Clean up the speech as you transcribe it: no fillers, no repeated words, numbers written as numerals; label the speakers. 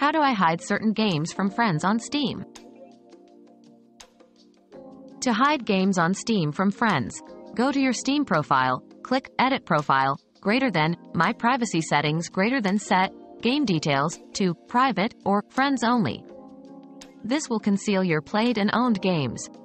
Speaker 1: How do I hide certain games from friends on Steam? To hide games on Steam from friends, go to your Steam profile, click Edit Profile, My Privacy Settings, Set Game Details to Private or Friends Only. This will conceal your played and owned games.